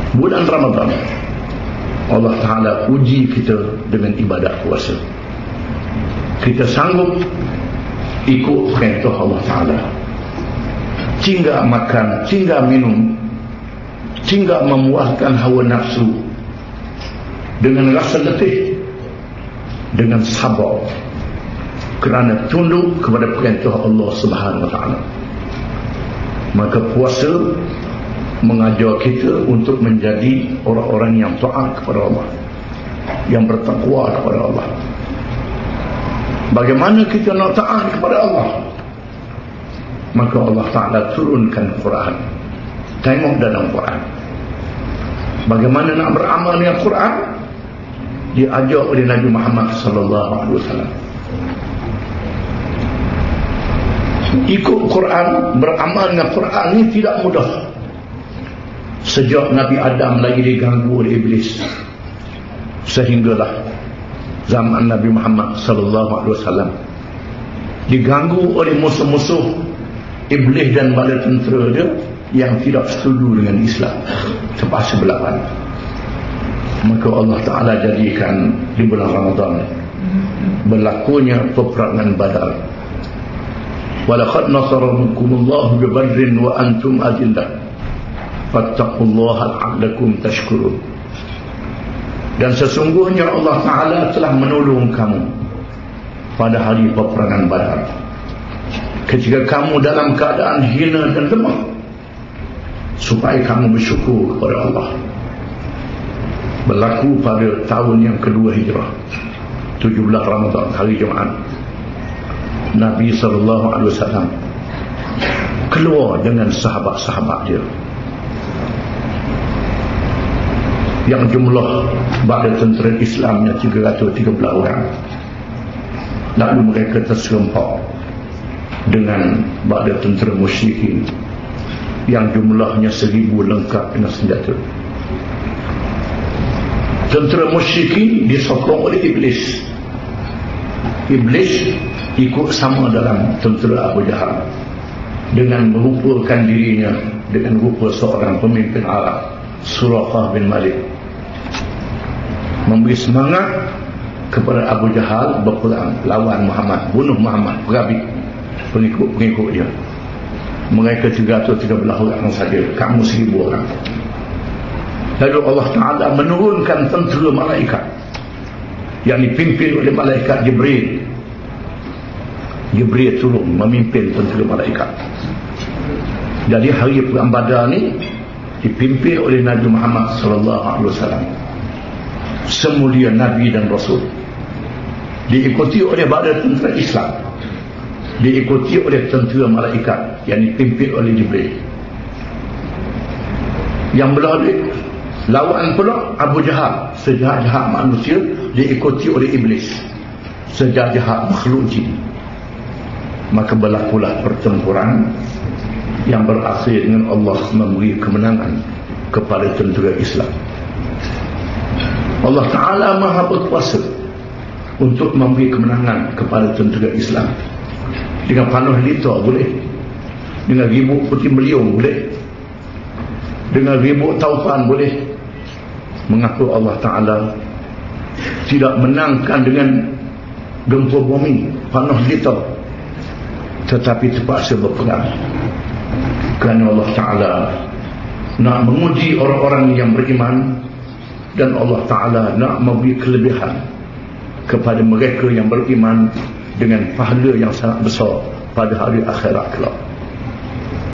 bulan Ramadan, Allah Ta'ala uji kita dengan ibadat puasa. Kita sanggup ikut perintah Allah Ta'ala, hingga makan, hingga minum, hingga memuaskan hawa nafsu dengan rasa letih, dengan sabar, kerana tunduk kepada perintah Allah Subhanahu Wa Ta'ala. Maka puasa mengajar kita untuk menjadi orang-orang yang taat kepada Allah, yang bertakwa kepada Allah. Bagaimana kita nak taat kepada Allah? Maka Allah Ta'ala turunkan Quran. Tengok dalam Quran, bagaimana nak beramal dengan Quran, diajar oleh Nabi Muhammad sallallahu alaihi wasallam. Ikut Quran, beramal dengan Quran ni tidak mudah. Sejak Nabi Adam lagi diganggu oleh iblis, sehinggalah zaman Nabi Muhammad sallallahu alaihi wasallam diganggu oleh musuh-musuh iblis dan bala tentera dia yang tidak setuju dengan Islam terpaksa berlawan. Maka Allah Ta'ala jadikan di bulan Ramadan berlakunya peperangan Badar. Walaqad nasarakumullahu bi Badrin wa antum adillah fattaqullaha la'allakum tashkurun. Dan sesungguhnya Allah Ta'ala telah menolong kamu pada hari peperangan Badar, ketika kamu dalam keadaan hina dan lemah, supaya kamu bersyukur kepada Allah. Berlaku pada tahun yang kedua Hijrah, 17 Ramadan, hari Jumaat. Nabi SAW keluar dengan sahabat-sahabat dia, yang jumlah bala tentera Islamnya 313 orang. Lalu mereka terserempak dengan bala tentera musyrikin yang jumlahnya 1000 lengkap dengan senjata. Tentera musyrikin disokong oleh iblis. Iblis ikut sama dalam tentera Abu Jahal dengan merupakan dirinya dengan rupa seorang pemimpin Arab, Suraqah bin Malik, memberi semangat kepada Abu Jahal berperang lawan Muhammad, bunuh Muhammad, berhabis pengikut-pengikut dia. Mereka 313 orang saja, kamu 1000 orang. Lalu Allah Ta'ala menurunkan tentera malaikat yang dipimpin oleh malaikat Jibril. Jibril turun memimpin tentera malaikat. Jadi hari perang Badar ni dipimpin oleh Nabi Muhammad sallallahu alaihi wasallam, semulia Nabi dan Rasul, diikuti oleh bala tentera Islam, diikuti oleh tentera malaikat yang dipimpin oleh Jibril. Yang berlalu lawan pula Abu Jahal, sejahat-jahat manusia, diikuti oleh iblis, sejahat-jahat makhluk jin. Maka berlakulah pertempuran yang berakhir dengan Allah memberi kemenangan kepada tentera Islam. Allah Ta'ala Maha berkuasa untuk memberi kemenangan kepada tentera Islam. Dengan panah lita boleh, dengan ribut putih beliung boleh, dengan ribut taufan boleh. Mengapa Allah Ta'ala tidak menangkan dengan gempa bumi, panah lita, tetapi terpaksa berperang? Kerana Allah Ta'ala nak menguji orang-orang yang beriman, dan Allah Ta'ala nak memberi kelebihan kepada mereka yang beriman dengan pahala yang sangat besar pada hari akhirat kelak.